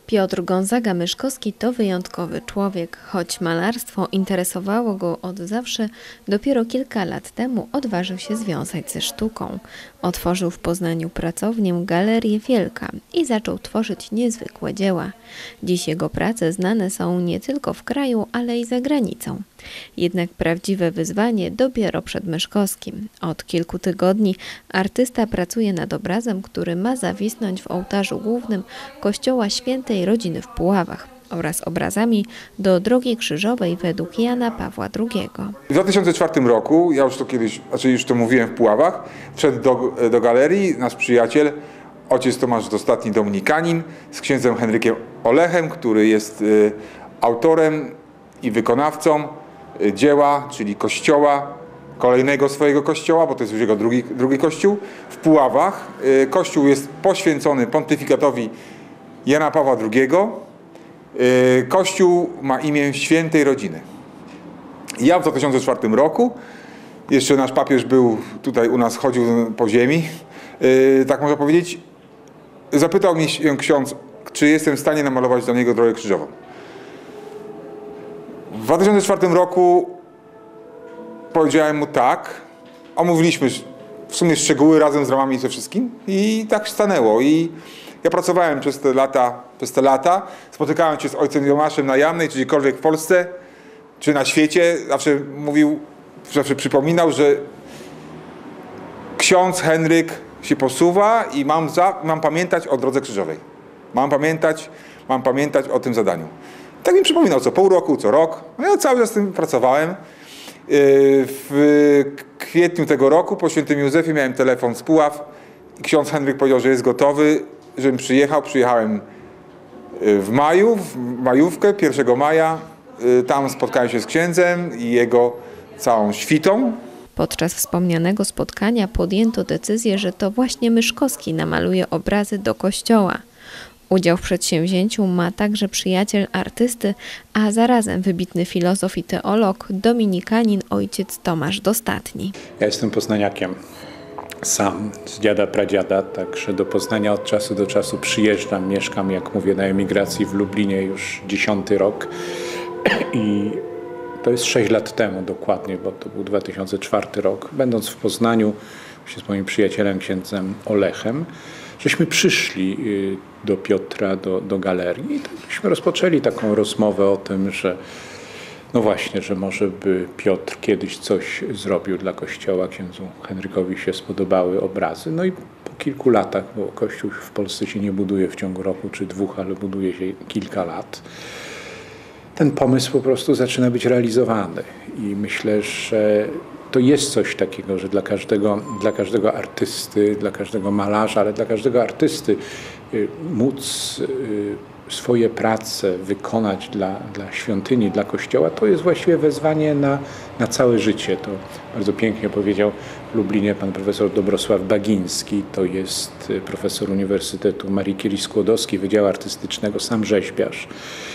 Piotr Gonzaga-Myszkowski to wyjątkowy człowiek. Choć malarstwo interesowało go od zawsze, dopiero kilka lat temu odważył się związać ze sztuką. Otworzył w Poznaniu pracownię Galerię Wielka i zaczął tworzyć niezwykłe dzieła. Dziś jego prace znane są nie tylko w kraju, ale i za granicą. Jednak prawdziwe wyzwanie dopiero przed Myszkowskim. Od kilku tygodni artysta pracuje nad obrazem, który ma zawisnąć w ołtarzu głównym Kościoła Świętej Rodziny w Puławach oraz obrazami do Drogi Krzyżowej według Jana Pawła II. W 2004 roku, ja już to kiedyś, już to mówiłem w Puławach, wszedł do galerii nasz przyjaciel, ojciec Tomasz Dostatni, dominikanin, z księdzem Henrykiem Olechem, który jest autorem i wykonawcą dzieła, czyli kościoła, kolejnego swojego kościoła, bo to jest już jego drugi kościół, w Puławach. Kościół jest poświęcony pontyfikatowi Jana Pawła II. Kościół ma imię Świętej Rodziny. Ja w 2004 roku, jeszcze nasz papież był tutaj u nas, chodził po ziemi, tak można powiedzieć, zapytał mnie ksiądz, czy jestem w stanie namalować dla niego Drogę Krzyżową. W 2004 roku powiedziałem mu tak, omówiliśmy w sumie szczegóły razem z ramami i ze wszystkim i tak stanęło. I ja pracowałem przez te lata, spotykałem się z ojcem Jomaszem na Jamnej, czy gdziekolwiek w Polsce, czy na świecie. Zawsze przypominał, że ksiądz Henryk się posuwa i mam pamiętać o Drodze Krzyżowej. Mam pamiętać o tym zadaniu. Tak mi przypominał co pół roku, co rok. No ja cały czas z tym pracowałem. W kwietniu tego roku po Świętym Józefie miałem telefon z Puław. Ksiądz Henryk powiedział, że jest gotowy, żebym przyjechał. Przyjechałem w majówkę, 1 maja. Tam spotkałem się z księdzem i jego całą świtą. Podczas wspomnianego spotkania podjęto decyzję, że to właśnie Myszkowski namaluje obrazy do kościoła. Udział w przedsięwzięciu ma także przyjaciel artysty, a zarazem wybitny filozof i teolog, dominikanin ojciec Tomasz Dostatni. Ja jestem poznaniakiem sam, z dziada, pradziada, także do Poznania od czasu do czasu przyjeżdżam, mieszkam, jak mówię, na emigracji w Lublinie już 10. rok i to jest 6 lat temu dokładnie, bo to był 2004 rok. Będąc w Poznaniu z moim przyjacielem księdzem Olechem, żeśmy przyszli do Piotra, do galerii i żeśmy rozpoczęli taką rozmowę o tym, że no właśnie, że może by Piotr kiedyś coś zrobił dla kościoła. Księdzu Henrykowi się spodobały obrazy. No i po kilku latach, bo kościół w Polsce się nie buduje w ciągu roku czy 2, ale buduje się kilka lat, ten pomysł po prostu zaczyna być realizowany. I myślę, że to jest coś takiego, że dla każdego artysty, dla każdego malarza, ale dla każdego artysty móc swoje prace wykonać dla świątyni, dla kościoła, to jest właściwie wezwanie na całe życie. To bardzo pięknie powiedział w Lublinie pan profesor Dobrosław Bagiński, to jest profesor Uniwersytetu Marii Curie-Skłodowskiej, Wydziału Artystycznego, sam rzeźbiarz,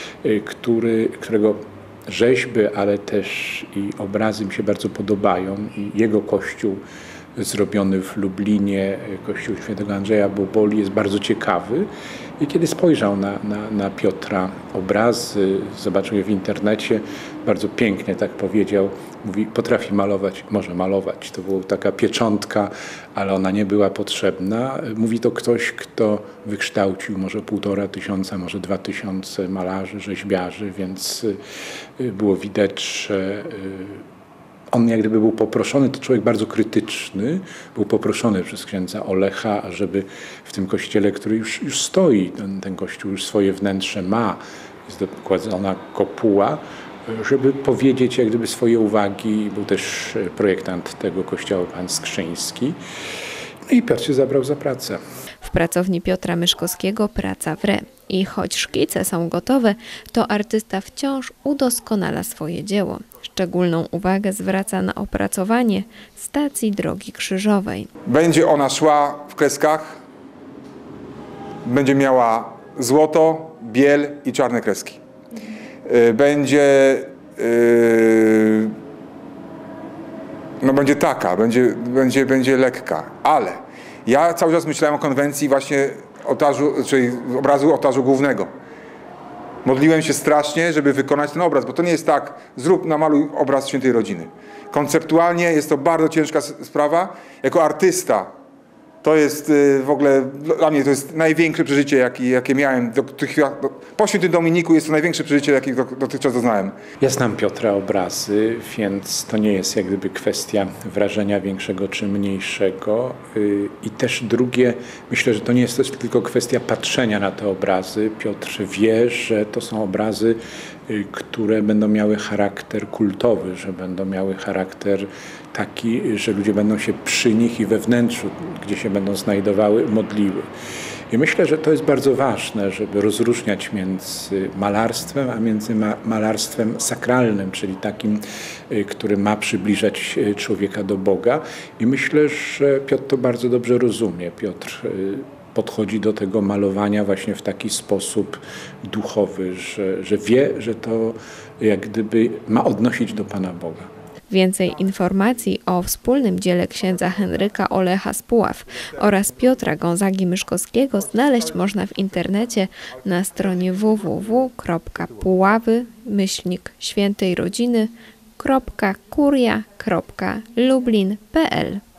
którego rzeźby, ale też i obrazy mi się bardzo podobają i jego kościół zrobiony w Lublinie, kościół świętego Andrzeja Boboli, jest bardzo ciekawy. I kiedy spojrzał na Piotra obrazy, zobaczył je w internecie, bardzo pięknie tak powiedział, mówi, potrafi malować, może malować. To była taka pieczątka, ale ona nie była potrzebna. Mówi to ktoś, kto wykształcił może 1500, może 2000 malarzy, rzeźbiarzy, więc było widać, że on jak gdyby był poproszony, to człowiek bardzo krytyczny, był poproszony przez księdza Olecha, żeby w tym kościele, który już stoi, ten kościół już swoje wnętrze ma, jest dokładzona kopuła, żeby powiedzieć jak gdyby swoje uwagi. Był też projektant tego kościoła, pan Skrzyński. No i Piotr się zabrał za pracę. W pracowni Piotra Myszkowskiego praca wre. I choć szkice są gotowe, to artysta wciąż udoskonala swoje dzieło. Szczególną uwagę zwraca na opracowanie stacji Drogi Krzyżowej. Będzie ona szła w kreskach, będzie miała złoto, biel i czarne kreski. Będzie będzie lekka, ale ja cały czas myślałem o konwencji właśnie czyli obrazu ołtarzu głównego. Modliłem się strasznie, żeby wykonać ten obraz, bo to nie jest tak, namaluj obraz Świętej Rodziny. Konceptualnie jest to bardzo ciężka sprawa. Jako artysta to jest w ogóle, dla mnie to jest największe przeżycie, jakie miałem. Po Świętym Dominiku jest to największe przeżycie, jakie dotychczas doznałem. Ja znam Piotra obrazy, więc to nie jest jak gdyby kwestia wrażenia większego czy mniejszego. I też drugie, myślę, że to nie jest też tylko kwestia patrzenia na te obrazy. Piotr wie, że to są obrazy, które będą miały charakter kultowy, że będą miały charakter taki, że ludzie będą się przy nich i we wnętrzu, gdzie się będą znajdowały, modliły. I myślę, że to jest bardzo ważne, żeby rozróżniać między malarstwem, a między malarstwem sakralnym, czyli takim, który ma przybliżać człowieka do Boga. I myślę, że Piotr to bardzo dobrze rozumie. Piotr podchodzi do tego malowania właśnie w taki sposób duchowy, że wie, że to jak gdyby ma odnosić do Pana Boga. Więcej informacji o wspólnym dziele księdza Henryka Olecha z Puław oraz Piotra Gonzagi Myszkowskiego znaleźć można w internecie na stronie www.puławy-świętejrodziny.kuria.lublin.pl.